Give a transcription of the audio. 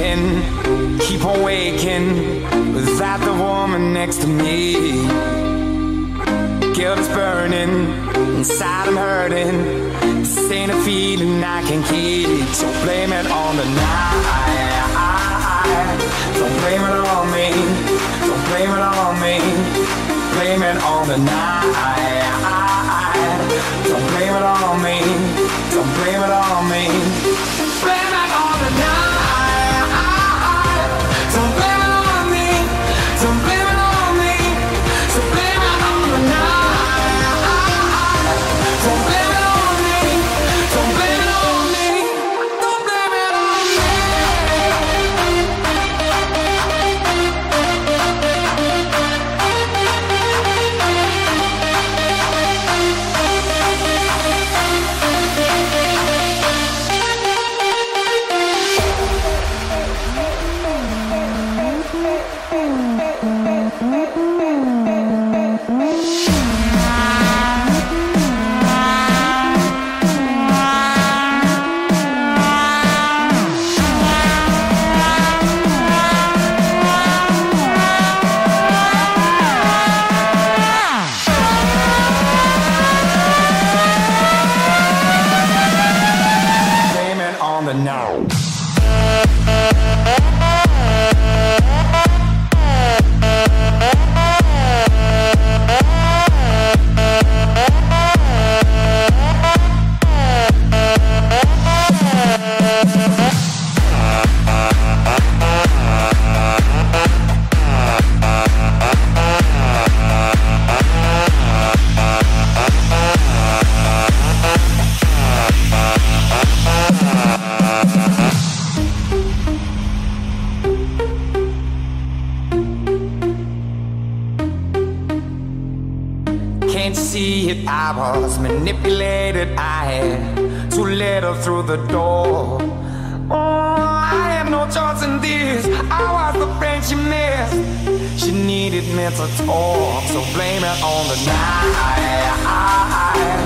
searching, keep on waking without the woman next to me. Guilt is burning, inside I'm hurting. This ain't a feeling I can keep, so blame it on the night. Don't blame it on me, don't blame it on me. Blame it on the night. Don't blame it on me, don't blame it on me. Blame it on the night. Don't blame it on me, don't blame it on me. So blame it on the night. Don't blame it on me, don't blame it on me. Don't blame it on me. Can't see it, I was manipulated. I had too little through the door. Oh, I had no choice in this. I was the friend she missed. She needed me to talk, so blame it on the night.